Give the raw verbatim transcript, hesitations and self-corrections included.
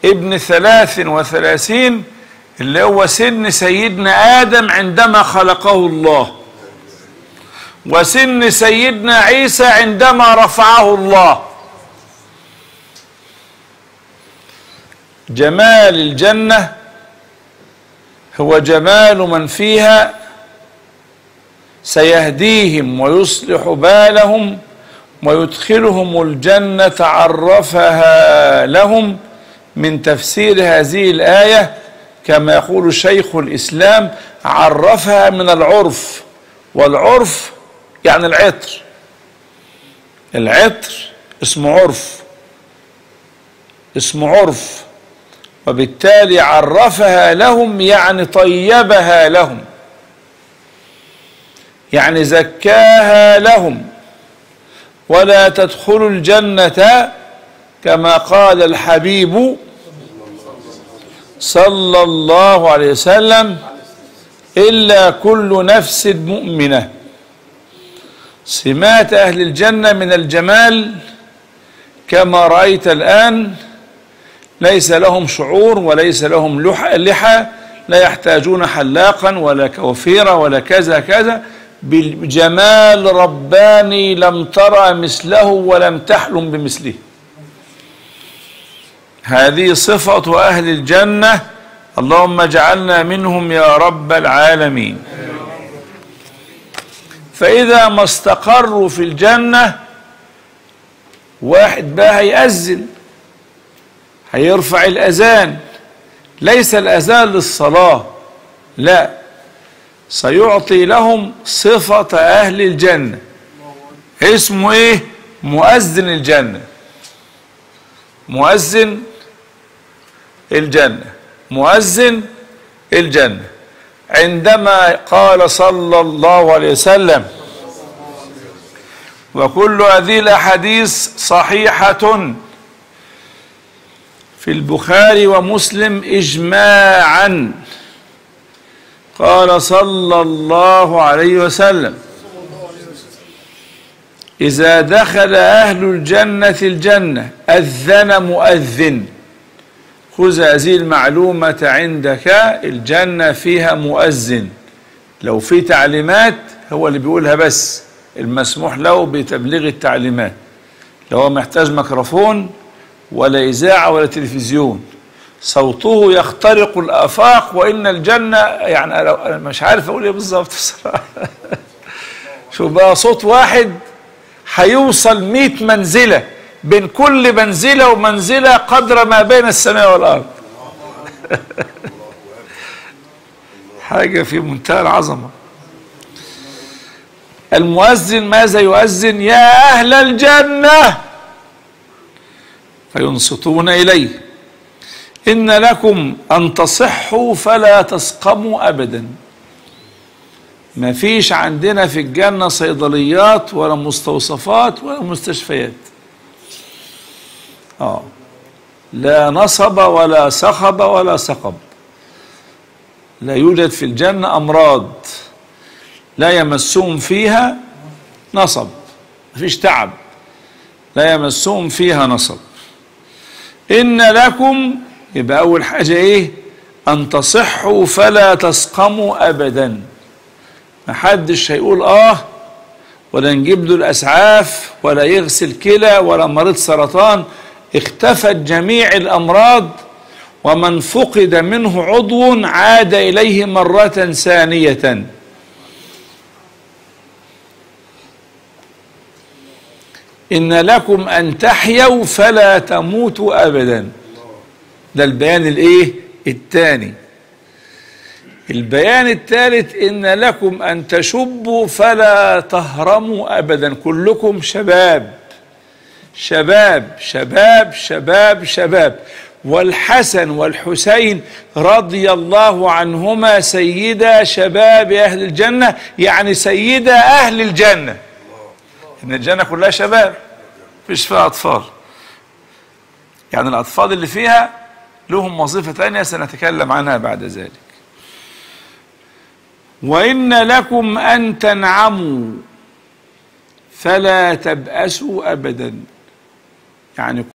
ابن ثلاث وثلاثين اللي هو سن سيدنا آدم عندما خلقه الله، وسن سيدنا عيسى عندما رفعه الله. جمال الجنة هو جمال من فيها سيهديهم ويصلح بالهم ويدخلهم الجنة عرفها لهم، من تفسير هذه الآية كما يقول شيخ الإسلام: عرفها من العرف، والعرف يعني العطر، العطر اسمه عرف، اسمه عرف، وبالتالي عرفها لهم يعني طيبها لهم، يعني زكاها لهم. ولا تدخلوا الجنة كما قال الحبيب صلى الله عليه وسلم إلا كل نفس مؤمنة. سمات أهل الجنة من الجمال كما رأيت الآن، ليس لهم شعور وليس لهم لحى، لا يحتاجون حلاقا ولا كوفيرة ولا كذا كذا، بجمال رباني لم ترى مثله ولم تحلم بمثله. هذه صفة أهل الجنة، اللهم اجعلنا منهم يا رب العالمين. فإذا ما استقروا في الجنة، واحد بقى هيأذن، هيرفع الأذان، ليس الأذان للصلاة، لا، سيعطي لهم صفة أهل الجنة. اسمه إيه؟ مؤذن الجنة، مؤذن الجنة، مؤذن الجنة. عندما قال صلى الله عليه وسلم: وكل هذه الأحاديث صحيحة في البخاري ومسلم إجماعا، قال صلى الله عليه وسلم: إذا دخل أهل الجنة الجنة أذن مؤذن. خذ هذه المعلومة عندك، الجنة فيها مؤذن، لو في تعليمات هو اللي بيقولها بس، المسموح له بتبليغ التعليمات، لو هو محتاج ميكروفون ولا إذاعة ولا تلفزيون، صوته يخترق الآفاق. وإن الجنة يعني أنا مش عارف أقول إيه بالظبط بصراحة. شوف بقى، صوت واحد هيوصل مئة منزلة، بين كل منزلة ومنزلة قدر ما بين السماء والأرض. حاجة في منتهى العظمة. المؤذن ماذا يؤذن؟ يا أهل الجنة، فينصتون إليه: إن لكم أن تصحوا فلا تسقموا أبدا. ما فيش عندنا في الجنة صيدليات ولا مستوصفات ولا مستشفيات، آه لا نصب ولا صخب ولا سقب. لا يوجد في الجنة أمراض، لا يمسهم فيها نصب، ما فيش تعب، لا يمسهم فيها نصب. إن لكم، يبقى أول حاجة إيه؟ أن تصحوا فلا تسقموا أبدا. ما حدش هيقول آه ولا نجيب له الأسعاف ولا يغسل كلى ولا مريض سرطان. اختفت جميع الأمراض، ومن فقد منه عضو عاد إليه مرة ثانية. إن لكم أن تحيوا فلا تموتوا أبدا. ده البيان الإيه؟ الثاني. البيان الثالث: إن لكم أن تشبوا فلا تهرموا أبدا. كلكم شباب شباب شباب شباب شباب. والحسن والحسين رضي الله عنهما سيدا شباب أهل الجنة، يعني سيدا أهل الجنة. إن الجنة كلها شباب، مفيش فيها أطفال، يعني الأطفال اللي فيها لهم وظيفة ثانية سنتكلم عنها بعد ذلك. وإن لكم أن تنعموا فلا تبأسوا أبدا، يعني